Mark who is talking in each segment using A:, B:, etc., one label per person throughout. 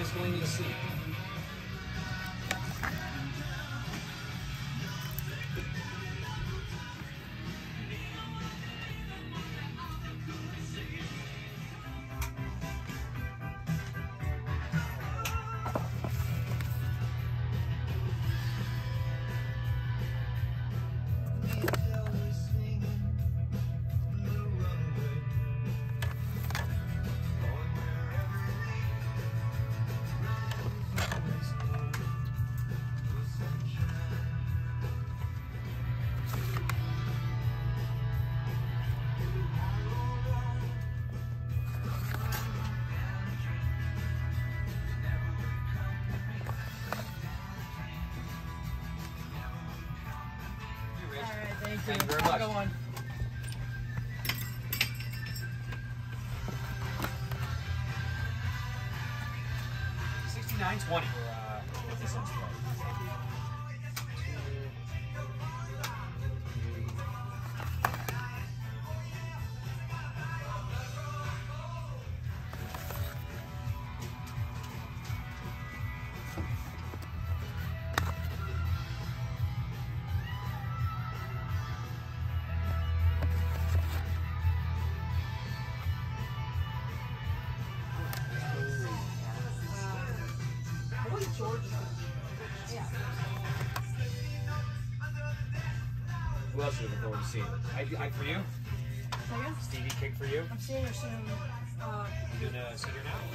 A: going to sleep. Thank you very much. Go on. 69.20 for 50 cents play. Who else are you looking forward to seeing? I for you?
B: Second?
A: Stevie Kick for you?
B: I'm seeing her soon.
A: You gonna see her now?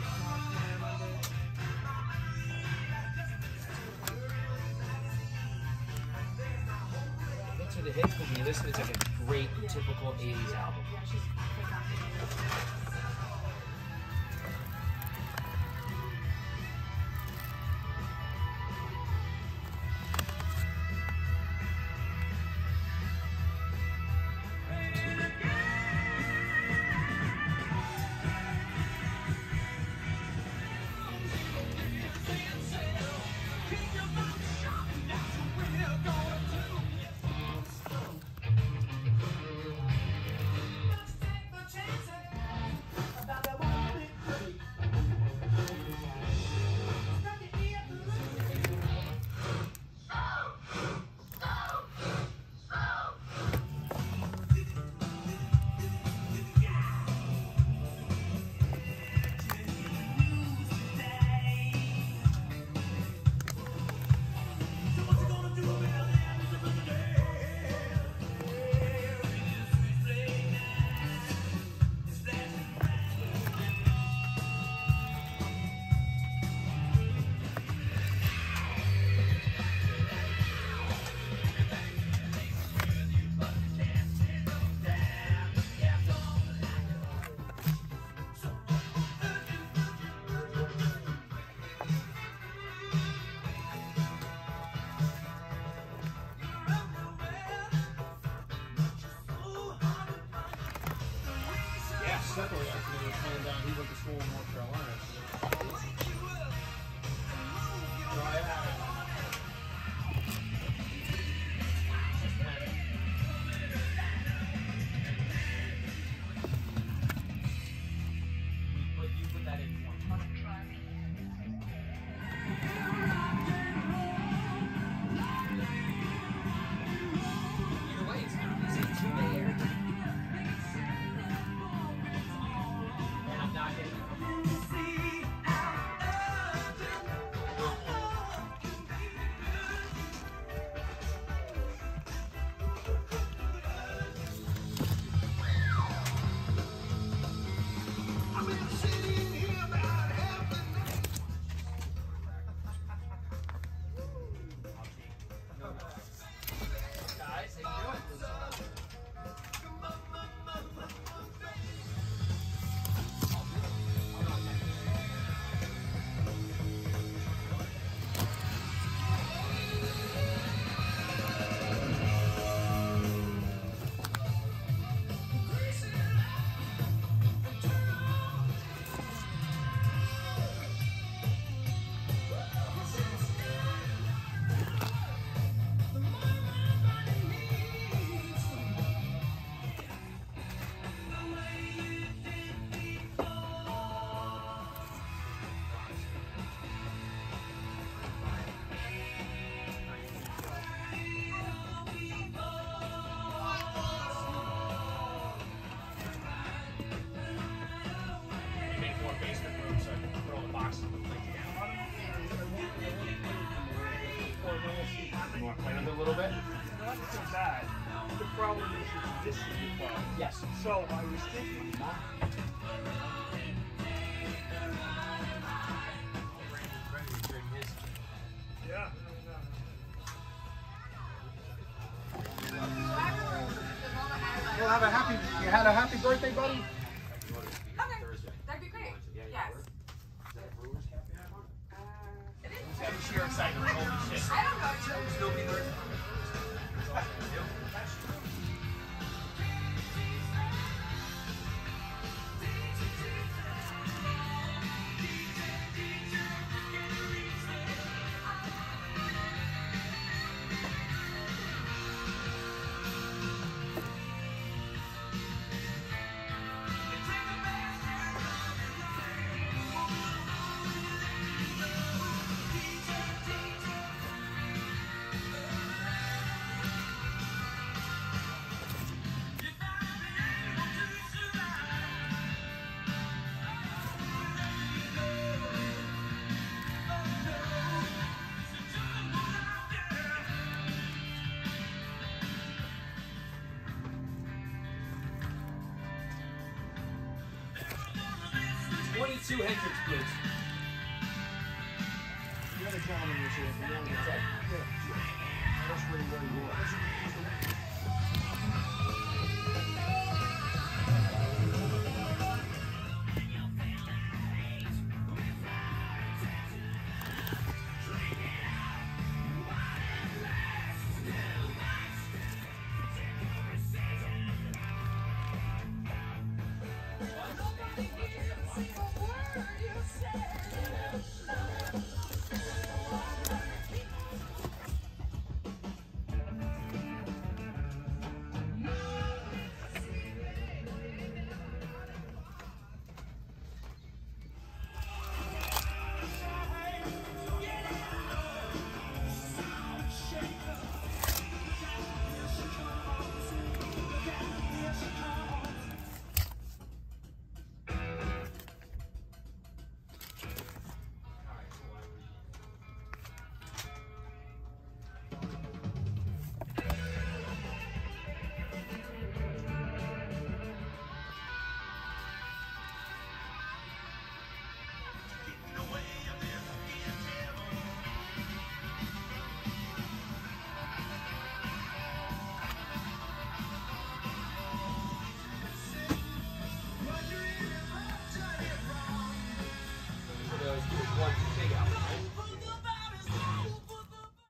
A: Those are the hits when you listen. It's like a great, typical 80s album.
B: Yeah, she's
A: want to play with it a little bit?
C: Not so bad. The problem is that this is the problem.
A: Yes.
C: So I was thinking, yeah.
D: We'll have a happy. You had a happy birthday, buddy.
B: Okay, that'd be great. Yes.
A: I'm sure excited. Holy shit.
B: I don't know.
A: Two entrance boots.
D: The other gentleman was here. Yeah. That's where he was.